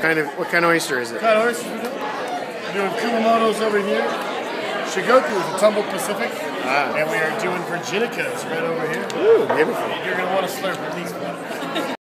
What kind of oyster is it? What kind of oysters we doing? We're doing Kumamoto's over here. Shigoku is a tumbled Pacific. And we are doing Virginicas right over here. Ooh, beautiful. You're going to want to slurp at least one.